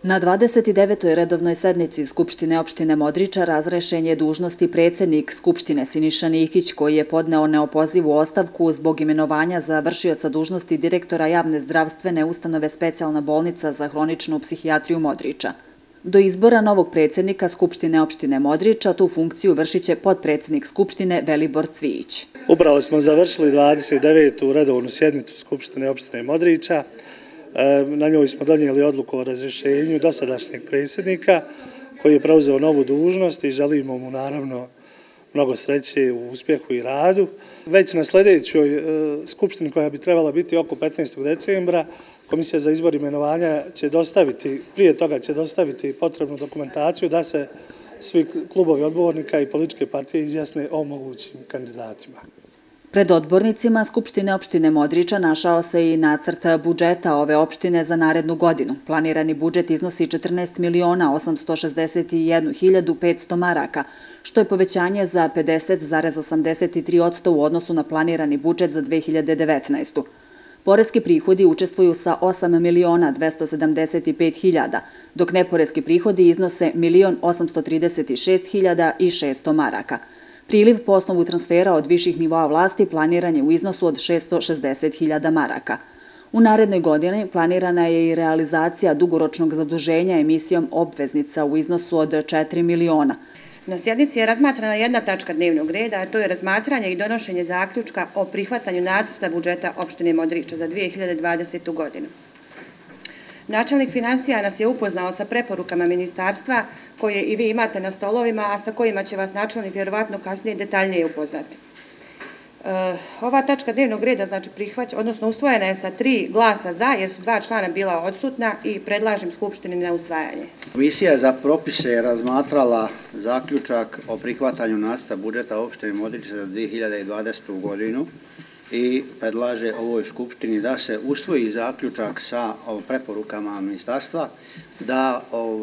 Na 29. redovnoj sednici Skupštine opštine Modriča razrešen je dužnosti predsjednik Skupštine Siniša Nikić, koji je podneo neopozivu ostavku zbog imenovanja za vršioca dužnosti direktora javne zdravstvene ustanove Specijalna bolnica za hroničnu psihijatriju Modriča. Do izbora novog predsjednika Skupštine opštine Modriča tu funkciju vršit će potpredsjednik Skupštine Velibor Cvijić. Upravo smo završili 29. redovnu sjednicu Skupštine opštine Modriča. Na njoj smo donijeli odluku o razrješenju dosadašnjeg predsjednika koji je preuzeo novu dužnost i želimo mu naravno mnogo sreće u uspjehu i radu. Već na sljedećoj skupštini koja bi trebala biti oko 15. decembra Komisija za izbor imenovanja će dostaviti, prije toga će dostaviti potrebnu dokumentaciju da se svi klubovi odbornika i političke partije izjasne o mogućim kandidatima. Pred odbornicima Skupštine opštine Modriča našao se i nacrt budžeta ove opštine za narednu godinu. Planirani budžet iznosi 14.861.500 maraka, što je povećanje za 50,83% u odnosu na planirani budžet za 2019. Poreski prihodi učestvuju sa 8.275.000, dok neporeski prihodi iznose 1.836.600 maraka. Priliv po osnovu transfera od viših nivoa vlasti planiran je u iznosu od 660.000 maraka. U narednoj godini planirana je i realizacija dugoročnog zaduženja emisijom obveznica u iznosu od 4 miliona. Na sjednici je razmatrana jedna tačka dnevnog reda, a to je razmatranje i donošenje zaključka o prihvatanju nacrta budžeta opštine Modriča za 2020. godinu. Načelnik financija nas je upoznao sa preporukama ministarstva koje i vi imate na stolovima, a sa kojima će vas načelnik vjerovatno kasnije detaljnije upoznati. Ova tačka dnevnog reda znači odnosno usvojena je sa 3 glasa za, jer su 2 člana bila odsutna i predlažem Skupštini na usvajanje. Komisija za propise je razmatrala zaključak o prihvatanju nacrta budžeta opštine Modriča za 2020. godinu i predlaže ovoj Skupštini da se usvoji zaključak sa preporukama ministarstva da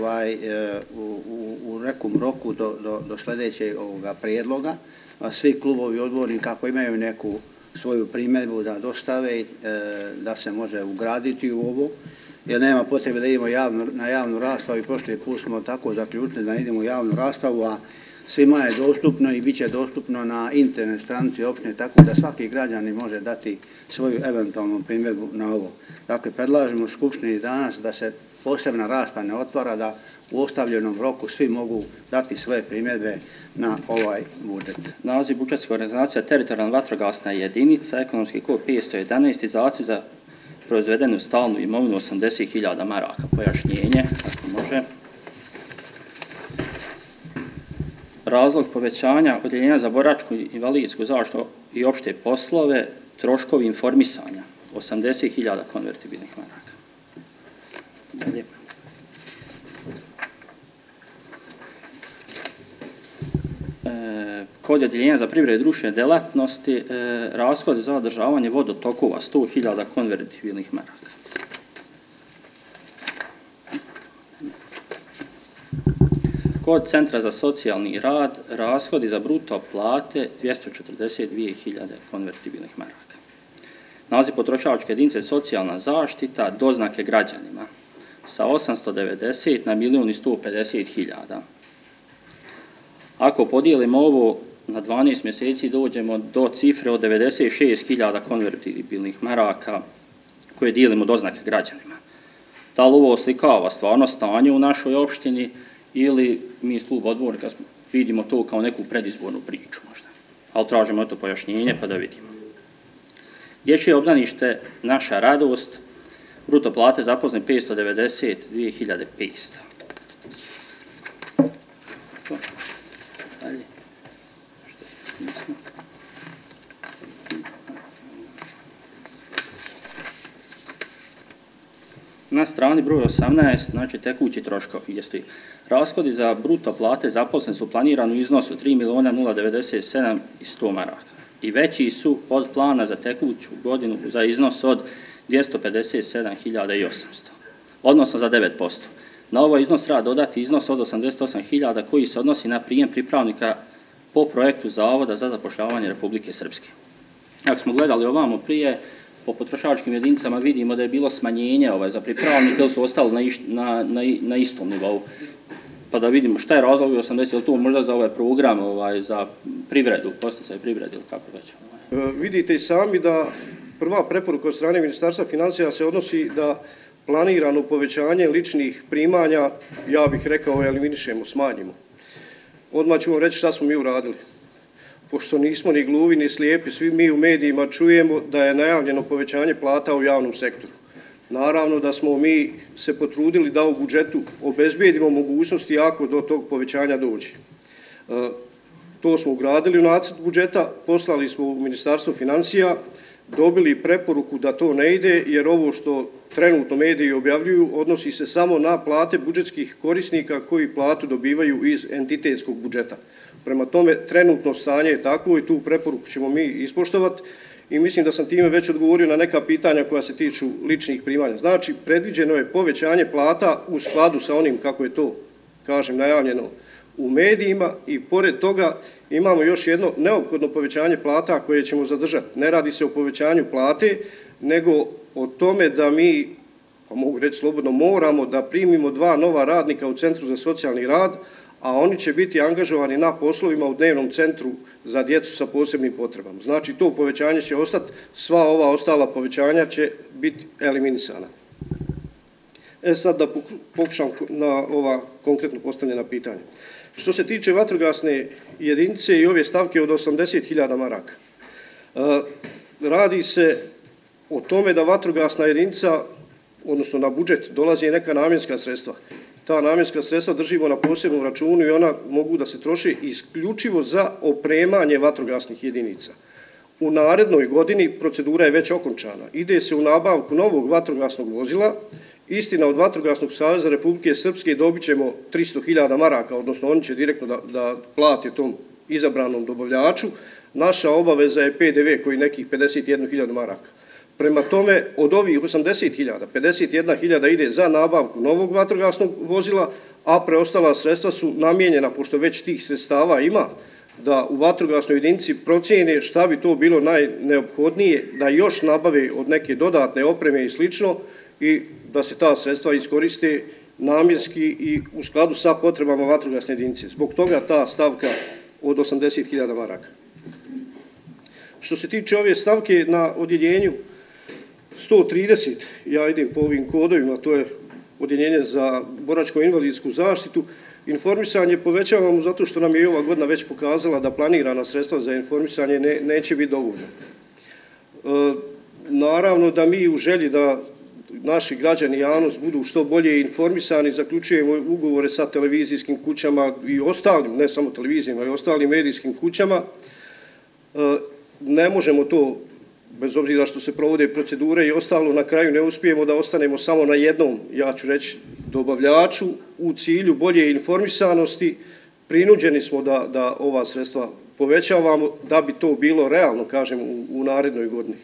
u nekom roku do sljedećeg prijedloga svi klubovi odbornika ako imaju neku svoju primjedbu da dostave, da se može ugraditi u ovo, jer nema potrebe da idemo na javnu raspravu i prošli put smo tako zaključili da idemo u javnu raspravu, a svima je dostupno i bit će dostupno na internet stranici opštine, tako da svaki građanin može dati svoju eventualnu primjedbu na ovo. Dakle, predlažemo Skupštini danas da se posebna rasprava ne otvara, da u ostavljenom roku svi mogu dati svoje primjedbe na ovaj budžet. Naziv budžetska organizacija teritorijalna vatrogasna jedinica, ekonomski kod 511, izdaci za proizvedenu stalnu imovinu 80.000 maraka. Pojašnjenje, ako može. Razlog povećanja odjeljenja za boračku i invalidsku zaštitu i opšte poslove, troškovi informisanja 80.000 konvertibilnih maraka. Dalje. Kod odjeljenja za privredu i društvene delatnosti, rashodi za održavanje vodotokova 100.000 konvertibilnih maraka. Kod Centra za socijalni rad, rashodi za bruto plate 242.000 konvertibilnih maraka. Naziv potrošačke jedinice socijalna zaštita, doznake građanima sa 890 na 1.150.000. Ako podijelimo ovo na 12 mjeseci, dođemo do cifre od 96.000 konvertibilnih maraka koje dijelimo doznake građanima. Da li ovo oslikava stvarno stanje u našoj opštini ili mi iz kluba odbornika vidimo to kao neku predizbornu priču možda. Ali tražimo to pojašnjenje pa da vidimo. Dječje obdanište, naša radost, bruto plate zaposleni 592.500. Dalje. Na strani broj 18, znači tekući troškovi, jeste rashodi za bruto plate zaposleni su planirani u iznosu 3.097.100 maraka i veći su od plana za tekuću godinu za iznos od 257.800, odnosno za 9%. Na ovaj iznos treba dodati iznos od 88.000 koji se odnosi na prijem pripravnika po projektu Zavoda za zapošljavanje Republike Srpske. Ako smo gledali ovamo prije, po potrošačkim jedinicama vidimo da je bilo smanjenje za pripravnike ili su ostali na istom nivou. Pa da vidimo šta je razlog 80, ili to možda za ovaj program za privredu, posticaj privrede ili kako već? Vidite i sami da prva preporuka od strane Ministarstva financija se odnosi da planirano povećanje ličnih primanja, ja bih rekao, eliminišemo, smanjimo. Odmah ću vam reći šta smo mi uradili. Pošto nismo ni gluvi ni slijepi, svi mi u medijima čujemo da je najavljeno povećanje plata u javnom sektoru. Naravno da smo mi se potrudili da u budžetu obezbijedimo mogućnosti ako do tog povećanja dođe. To smo ugradili u nacrt budžeta, poslali smo u Ministarstvo financija, dobili preporuku da to ne ide, jer ovo što trenutno mediji objavljuju odnosi se samo na plate budžetskih korisnika koji platu dobivaju iz entitetskog budžeta. Prema tome, trenutno stanje je takvo i tu preporuku ćemo mi ispoštovati i mislim da sam time već odgovorio na neka pitanja koja se tiču ličnih primanja. Znači, predviđeno je povećanje plata u skladu sa onim kako je to, kažem, najavljeno u medijima i pored toga imamo još jedno neophodno povećanje plata koje ćemo zadržati. Ne radi se o povećanju plate, nego o tome da mi, pa mogu reći slobodno, moramo da primimo 2 nova radnika u Centru za socijalni rad, a oni će biti angažovani na poslovima u dnevnom centru za djecu sa posebnim potrebama. Znači, to povećanje će ostati, sva ova ostala povećanja će biti eliminisana. Sad da pokušam na ova konkretno postavljena pitanja. Što se tiče vatrogasne jedinice i ove stavke od 80.000 maraka, radi se o tome da vatrogasna jedinica, odnosno na budžet, dolazi neka namjenska sredstva. Ta namjenska sredstva držimo na posebnom računu i ona mogu da se troši isključivo za opremanje vatrogasnih jedinica. U narednoj godini procedura je već okončana. Ide se u nabavku novog vatrogasnog vozila. Istina, od Vatrogasnog saveza Republike Srpske dobit ćemo 300.000 maraka, odnosno oni će direktno da plate tom izabranom dobavljaču. Naša obaveza je PDV koji je nekih 51.000 maraka. Prema tome, od ovih 80.000, 51.000 ide za nabavku novog vatrogasnog vozila, a preostala sredstva su namijenjena, pošto već tih sredstava ima, da u vatrogasnoj jedinici procijene šta bi to bilo najneophodnije, da još nabave od neke dodatne opreme i slično i da se ta sredstva iskoriste namjenski i u skladu sa potrebama vatrogasne jedinice. Zbog toga ta stavka od 80.000 maraka. Što se tiče ove stavke na odjeljenju 130, ja idem po ovim kodovima, to je odjeljenje za boračko-invalidsku zaštitu, informisanje povećavamo zato što nam je i ova godina već pokazala da planirana sredstva za informisanje neće biti dovoljno. Naravno da mi u želji da naši građani i javnost budu što bolje informisani, zaključujemo ugovore sa televizijskim kućama i ostalim, ne samo televizijama, i ostalim medijskim kućama. Ne možemo to, bez obzira što se provode procedure i ostalo, na kraju ne uspijemo da ostanemo samo na jednom, ja ću reći, dobavljaču. U cilju bolje informisanosti prinuđeni smo da ova sredstva povećavamo, da bi to bilo realno, kažem, u narednoj godini.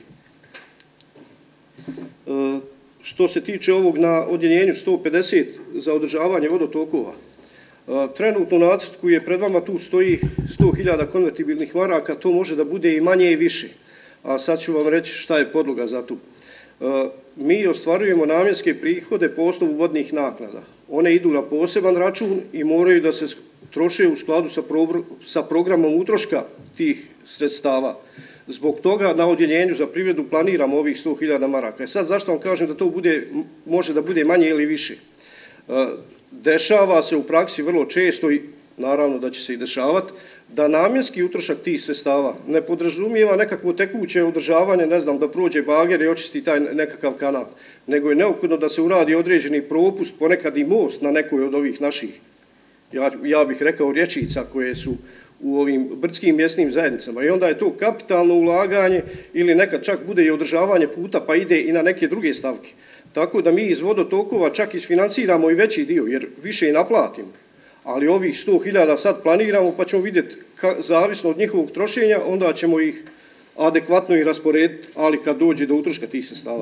Što se tiče ovog na odjeljenju 150 za održavanje vodotokova, trenutno u nacrtu koji je pred vama tu stoji 100.000 konvertibilnih maraka, to može da bude i manje i više. A sad ću vam reći šta je podloga za to. Mi ostvarujemo namjenske prihode po osnovu vodnih naknada. One idu na poseban račun i moraju da se troše u skladu sa programom utroška tih sredstava. Zbog toga na odjeljenju za privredu planiramo ovih 100.000 maraka. Sad zašto vam kažem da to može da bude manje ili više? Dešava se u praksi vrlo često i naravno da će se i dešavati, da namjenski utrošak tih sredstava ne podrazumijeva nekakvo tekuće održavanje, ne znam, da prođe bager i očisti taj nekakav kanal, nego je neophodno da se uradi određeni propust, ponekad i most na nekoj od ovih naših, ja bih rekao, rječica koje su u ovim brdskim mjesnim zajednicama. I onda je to kapitalno ulaganje ili nekad čak bude i održavanje puta pa ide i na neke druge stavke. Tako da mi iz vodotokova čak isfinanciramo i veći dio, jer više i naplatimo. Ali ovih 100.000 sad planiramo pa ćemo vidjeti, zavisno od njihovog trošenja, onda ćemo ih adekvatno i rasporediti, ali kad dođe do utroška tih sredstava.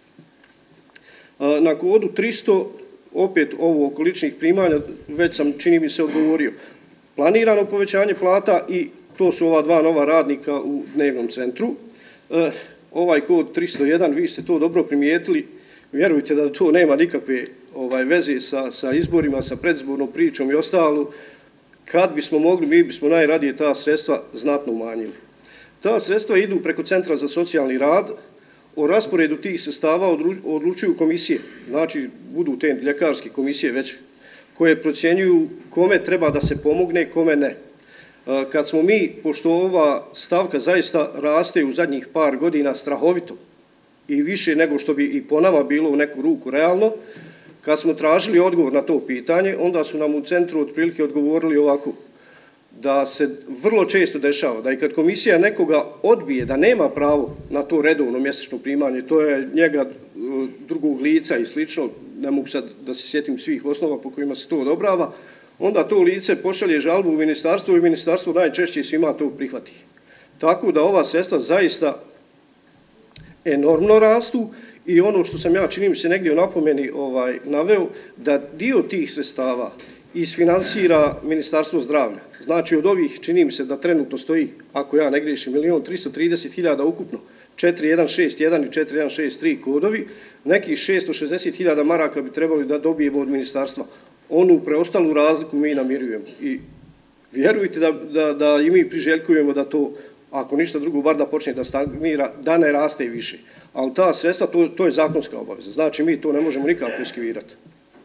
Na kodu 300, opet ovo oko ličnih primanja, već sam, čini mi se, odgovorio. Planirano povećanje plata i to su ova 2 nova radnika u dnevnom centru. ovaj kod 301, vi ste to dobro primijetili, vjerujte da to nema nikakve veze sa izborima, sa predzbornom pričom i ostalo. Kad bismo mogli, mi bismo najradije ta sredstva znatno umanjili. Ta sredstva idu preko Centra za socijalni rad, o rasporedu tih sredstava odlučuju komisije, znači budu te ljekarske komisije već, koje procjenjuju kome treba da se pomogne, kome ne. Kad smo mi, pošto ova stavka zaista raste u zadnjih par godina strahovito i više nego što bi i po nama bilo u neku ruku realno, kad smo tražili odgovor na to pitanje, onda su nam u centru otprilike odgovorili ovako, da se vrlo često dešava, da i kad komisija nekoga odbije, da nema pravo na to redovno mjesečno primanje, to je njega drugog lica i slično, ne mogu sad da se sjetim svih osnova po kojima se to odobrava, onda to lice pošalje žalbu u ministarstvo i ministarstvo najčešće svima to prihvati. Tako da ova sredstva zaista enormno rastu i ono što sam ja, čini mi se, negdje u napomeni naveo, da dio tih sredstava isfinansira Ministarstvo zdravlja. Znači od ovih, čini mi se da trenutno stoji, ako ja ne griješim, 1.330.000 ukupno, 4161 i 4163 kodovi, nekih 660.000 maraka bi trebali da dobijemo od ministarstva. Onu preostalu razliku mi namirujemo i vjerujte da i mi priželjkujemo da to, ako ništa drugo, bar da počne da stagnira, da ne raste i više. Ali ta sredstva, to je zakonska obaveza. Znači mi to ne možemo nikako eskivirati.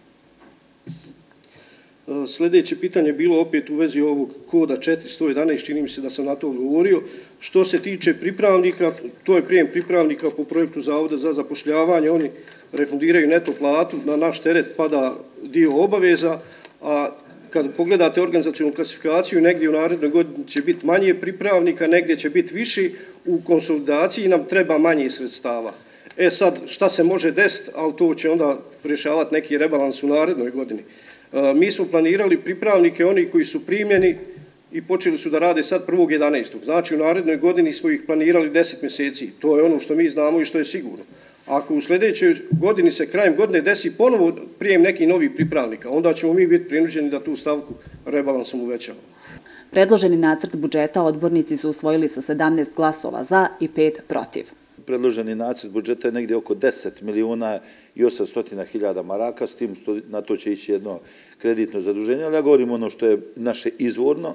Sljedeće pitanje je bilo opet u vezi ovog koda 411, čini mi se da sam na to odgovorio. Što se tiče pripravnika, to je prijem pripravnika po projektu Zavoda za zapošljavanje, oni refundiraju neto platu, na naš teret pada dio obaveza, a kad pogledate organizacionu klasifikaciju, negdje u narednoj godini će biti manje pripravnika, negdje će biti više, u konsolidaciji nam treba manje sredstava. Sad, šta se može desiti, ali to će onda rješavati neki rebalans u narednoj godini. Mi smo planirali pripravnike, oni koji su primljeni i počeli su da rade sad 1.11. Znači u narednoj godini smo ih planirali 10 mjeseci. To je ono što mi znamo i što je sigurno. Ako u sljedećoj godini se krajem godine desi ponovo prijem nekih novih pripravnika, onda ćemo mi biti prinuđeni da tu stavku rebalansom uvećamo. Predloženi nacrt budžeta odbornici su usvojili sa 17 glasova za i 5 protiv. Predloženi nacrt budžeta je negdje oko 10.800.000 maraka, s tim na to će ići jedno kreditno zaduženje, ali ja govorim ono što je naše izvorno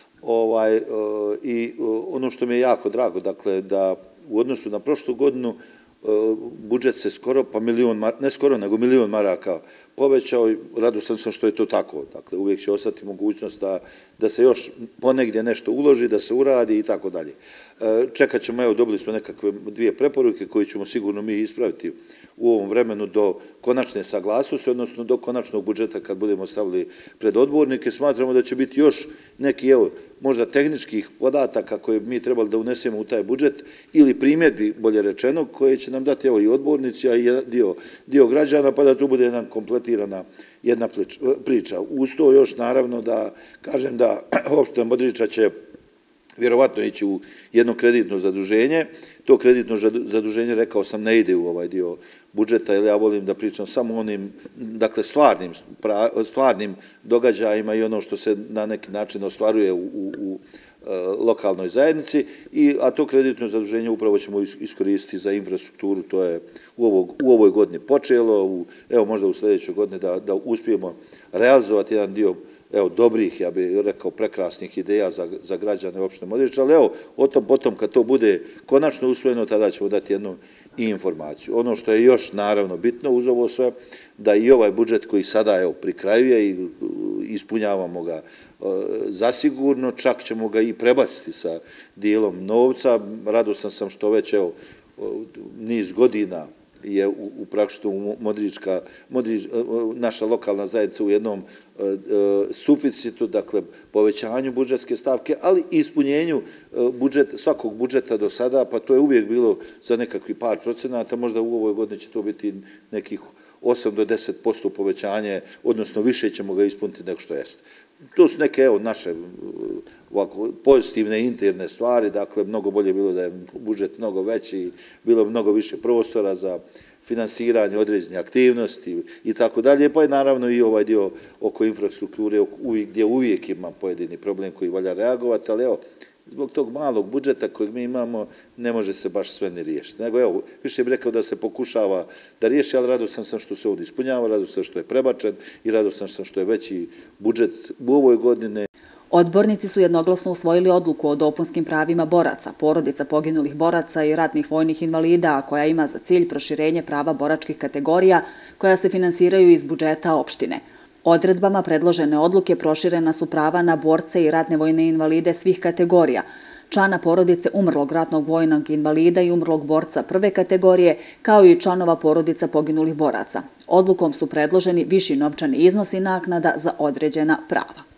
i ono što mi je jako drago, dakle da u odnosu na prošlu godinu budžet se skoro, pa ne skoro, nego 1.000.000 maraka povećao i radostan sam što je to tako. Dakle, uvijek će ostati mogućnost da se još ponegdje nešto uloži, da se uradi i tako dalje. Čekat ćemo, evo, dobili smo nekakve 2 preporuke koje ćemo sigurno mi ispraviti u ovom vremenu do konačne saglasnosti, odnosno do konačnog budžeta kad budemo stavili pred odbornike. Smatramo da će biti još neki, evo, možda tehničkih podataka koje mi trebali da unesemo u taj budžet ili primjedbi, bolje rečeno, koje će nam dati, evo, i odbornici, a i dio građana, pa da tu bude jedna kompletirana jedna priča. Uz to još, naravno, da kažem da opština Modriča će vjerovatno ići u jedno kreditno zaduženje. To kreditno zaduženje, rekao sam, ne ide u ovaj dio budžeta, jer ja volim da pričam samo onim, dakle, stvarnim događajima i ono što se na neki način ostvaruje u lokalnoj zajednici, a to kreditno zaduženje upravo ćemo iskoristiti za infrastrukturu, to je u ovoj godini počelo, evo možda u sljedećoj godini da uspijemo realizovati jedan dio, evo, dobrih, ja bih rekao, prekrasnih ideja za građane opštine Modriča, ali evo, o tom potom kad to bude konačno usvojeno, tada ćemo dati jednu i informaciju. Ono što je još, naravno, bitno uz ovo sve, da i ovaj budžet koji sada, evo, pri kraju je i ispunjavamo ga zasigurno, čak ćemo ga i prebaciti sa dijelom novca. Radostan sam što već, evo, niz godina je praktično naša lokalna zajednica u jednom suficitu, dakle povećanju budžetske stavke, ali i ispunjenju svakog budžeta do sada, pa to je uvijek bilo za nekakvi par procenata, možda u ovoj godini će to biti nekih 8 do 10% povećanje, odnosno više ćemo ga ispuniti nego što jeste. To su neke, evo, naše pozitivne interne stvari, dakle, mnogo bolje bilo da je budžet mnogo veći, bilo mnogo više prostora za finansiranje određenih aktivnosti i tako dalje, pa je naravno i ovaj dio oko infrastrukture gdje uvijek ima pojedini problem koji valja reagovati, ali evo, zbog tog malog budžeta kojeg mi imamo, ne može se baš sve ni riješiti. Nego, evo, više bih rekao da se pokušava da riješi, ali radostan sam što se ovdje ispunjava, radostan sam što je prebačen i radostan sam što je veći budžet u ovoj godine. Odbornici su jednoglasno usvojili odluku o dopunskim pravima boraca, porodica poginulih boraca i ratnih vojnih invalida, koja ima za cilj proširenje prava boračkih kategorija koja se finansiraju iz budžeta opštine. Odredbama predložene odluke proširena su prava na borce i ratne vojne invalide svih kategorija, člana porodice umrlog ratnog vojnog invalida i umrlog borca prve kategorije, kao i članova porodica poginulih boraca. Odlukom su predloženi viši novčani iznosi naknada za određena prava.